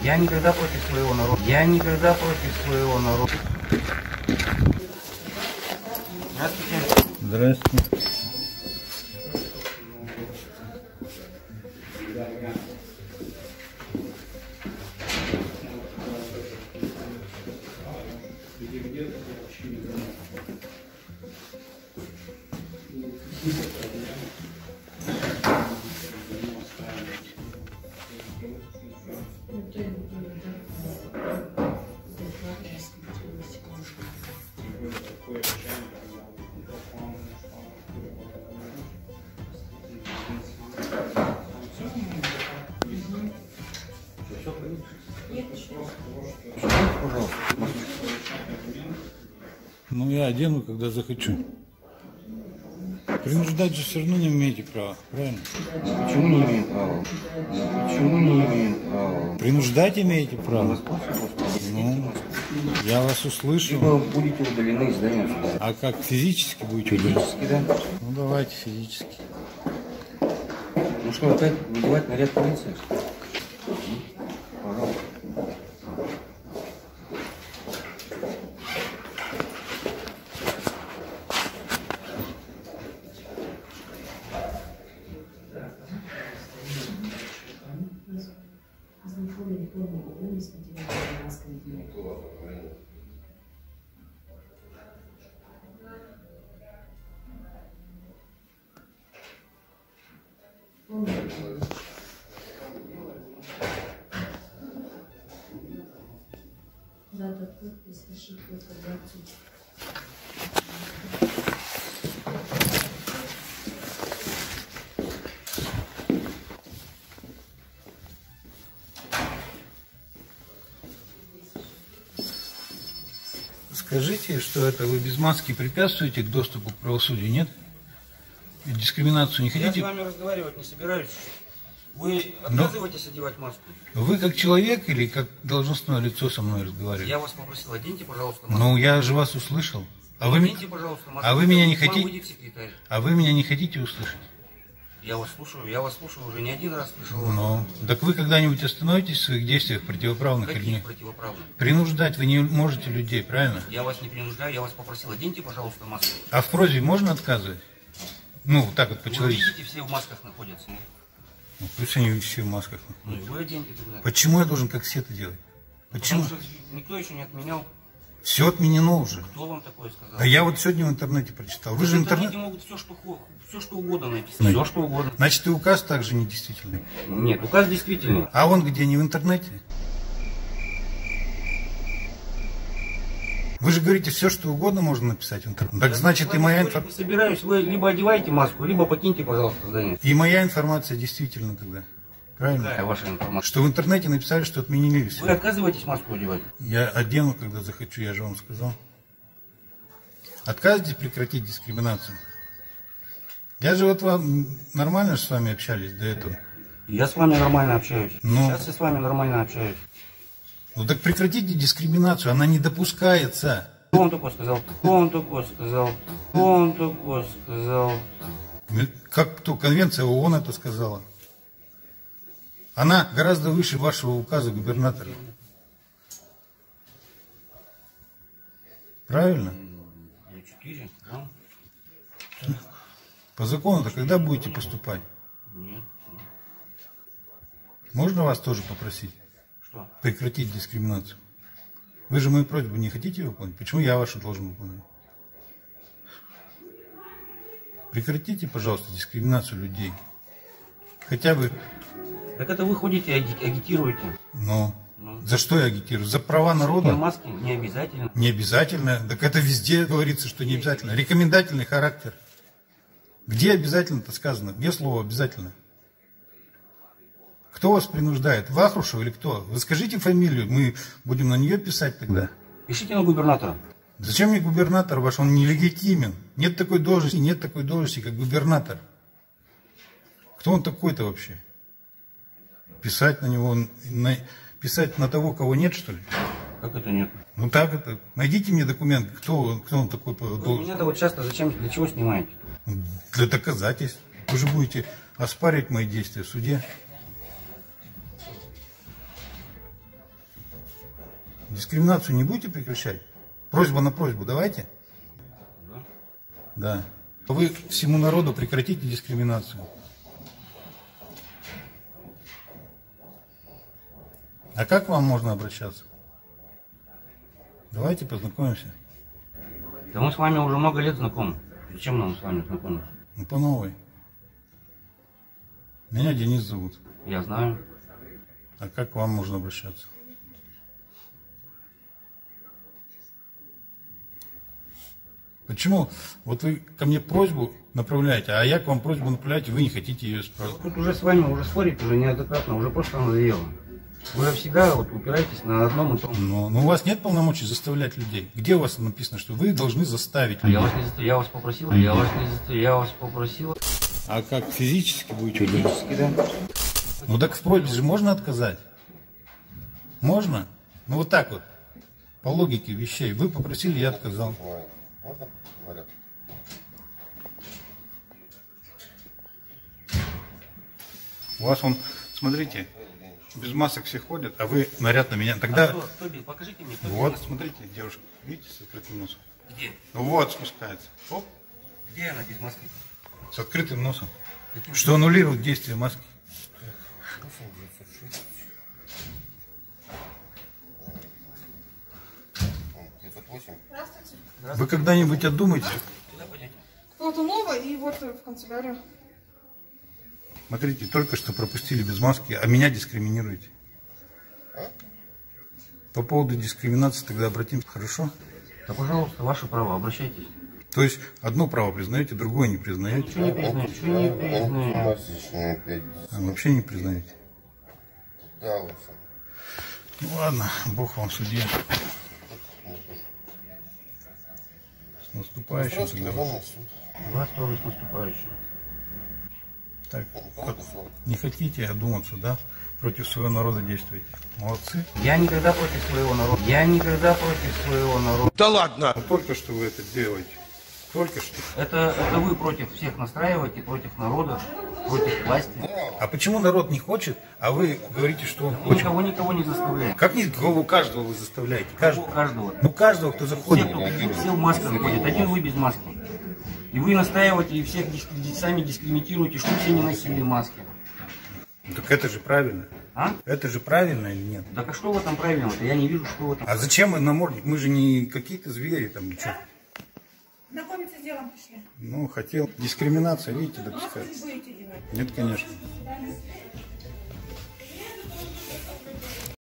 Я никогда против своего народа. Я никогда против своего народа. Здравствуйте. Здравствуйте. Ну, я одену, когда захочу. Принуждать же все равно не имеете права, правильно? Почему не имеем права? Почему не имеем права? Принуждать имеете право? Ну, я вас услышал. Либо будете удалены из здания суда. А как, физически будете удалены? Физически, да. Ну, давайте физически. Ну что, опять надевать наряд полиции? Пожалуйста. Дата подпись, ошибка, продавцу. Скажите, что это вы без маски препятствуете к доступу к правосудию, нет? Ведь дискриминацию не Я хотите? с вами разговаривать не собираюсь. Вы отказываетесь одевать маску? Вы как человек или как должностное лицо со мной разговариваете? Я вас попросил, оденьте, пожалуйста, маску. Ну, я же вас услышал. Оденьте, пожалуйста, маску. а вы меня не К вам хотите? выйдет секретарь. А вы меня не хотите услышать? Я вас слушаю, уже не один раз слышал. вас. Ну, так вы когда-нибудь остановитесь в своих действиях противоправных или Каких нет? противоправных? Принуждать вы не можете людей, правильно? Я вас не принуждаю, я вас попросил, оденьте, пожалуйста, маску. А в просьбе можно отказывать? Ну, вот так вот Вы по-человечески. видите, все в масках находятся. Ну, пусть они все в масках. Ну и вы оденьте тогда. Почему я должен как все это делать? Почему? Потому что никто еще не отменял. Все отменено уже. Кто вам такое сказал? А я вот сегодня в интернете прочитал. Вы В же интернете интернет... могут все что угодно написать. Все что угодно. Значит, и указ также недействительный. Нет, указ действительно. А он где, не в интернете? Вы же говорите, все что угодно можно написать в интернете. Так значит, и моя информация... Собираюсь, вы либо одеваете маску, либо покиньте, пожалуйста, здание. И моя информация действительно тогда. Правильно? Какая ваша информация? Что в интернете написали, что отменили все. Вы отказываетесь маску одевать? Я одену, когда захочу, я же вам сказал. Отказывайтесь прекратить дискриминацию. Я же вот вам нормально же с вами общались до этого. Я с вами нормально общаюсь. Ну. Сейчас я с вами нормально общаюсь. Ну так прекратите дискриминацию, она не допускается. Кто он такой сказал? Кто он такой сказал? Кто он такой сказал? Как кто? Конвенция ООН это сказала. Она гораздо выше вашего указа губернатора. Правильно? 4, да? По закону-то когда будете поступать? Нет. Можно вас тоже попросить Что? прекратить дискриминацию? Вы же мою просьбу не хотите выполнить? Почему я вашу должен выполнять? Прекратите, пожалуйста, дискриминацию людей. Хотя бы... Так это вы ходите и агитируете. Но за что я агитирую? За права народа? Маски не обязательно. Не обязательно. Так это везде говорится, что не обязательно. Рекомендательный характер. Где обязательно-то сказано? Где слово обязательно? Кто вас принуждает? Вахрушев или кто? Вы скажите фамилию, мы будем на нее писать тогда. Пишите на губернатора. Зачем мне губернатор ваш? Он нелегитимен. Нет такой должности, как губернатор. Кто он такой-то вообще? Писать на него, писать на того, кого нет, что ли? Как это нет? Ну так это. Найдите мне документ, кто он такой. Вы меня-то вот часто для чего снимаете? Для доказательств. Вы же будете оспаривать мои действия в суде. Дискриминацию не будете прекращать? Просьба на просьбу давайте. Да. Вы всему народу прекратите дискриминацию. А как к вам можно обращаться? Давайте познакомимся. Да мы с вами уже много лет знакомы. Зачем нам с вами знакомиться? Ну, по новой. Меня Денис зовут. Я знаю. А как к вам можно обращаться? Почему? Вот вы ко мне просьбу направляете, а я к вам просьбу направляю, вы не хотите ее исправить. Тут уже с вами уже спорить уже неоднократно, уже просто надоело. Вы всегда вот упираетесь на одном и том. Но у вас нет полномочий заставлять людей. Где у вас написано, что вы должны заставить людей? Я вас не заставил, я вас попросил, я вас попросил. А как физически будете? Физически, да. Ну так в просьбе же можно отказать? Можно? Ну вот так вот, по логике вещей. Вы попросили, я отказал. Можно? Говорят. У вас он, смотрите, без масок все ходят, а вы наряд на меня. Тогда... Кто бил? Покажите мне. Кто Вот, бил. смотрите, девушка, видите, с открытым носом? Где? Ну вот, спускается. Оп, Где она без маски? с открытым носом. Что аннулирует действие маски. Здравствуйте. Вы когда-нибудь отдумаете? Куда пойдете? Кто-то новый и вот в канцелярию. Смотрите, только что пропустили без маски, а меня дискриминируете. По поводу дискриминации тогда обратимся, хорошо? Да, пожалуйста, ваше право, обращайтесь. То есть одно право признаете, другое не признаете? Ничего не признаю, ничего не признаю. А вообще не признаете? Да, лучше. Ну ладно, Бог вам судья. С наступающим тогда. Вас тоже с наступающим. Так, вот, не хотите одуматься, да? Против своего народа действуете. Молодцы. Я никогда против своего народа. Я никогда против своего народа. Да ладно! Но только что вы это делаете. Только что. Это вы против всех настраиваете, против народа, против власти. А почему народ не хочет, а вы говорите, что он Мы хочет? никого не заставляем. Как никого, каждого вы заставляете? У каждого. Ну каждого, кто Все, заходит. все в масках ходят. Один вы без маски. И вы настаиваете и всех сами дискриминируете, что все не носили маски. Так это же правильно. А? Это же правильно или нет? Так а что в этом правильного-то? Я не вижу, что в этом. А зачем мы намордник? Мы же не какие-то звери там, ничего. Знакомиться с делом пришли. Ну, хотел. Дискриминация, видите, допускать. Маски не будете делать. Нет, конечно. До свидания.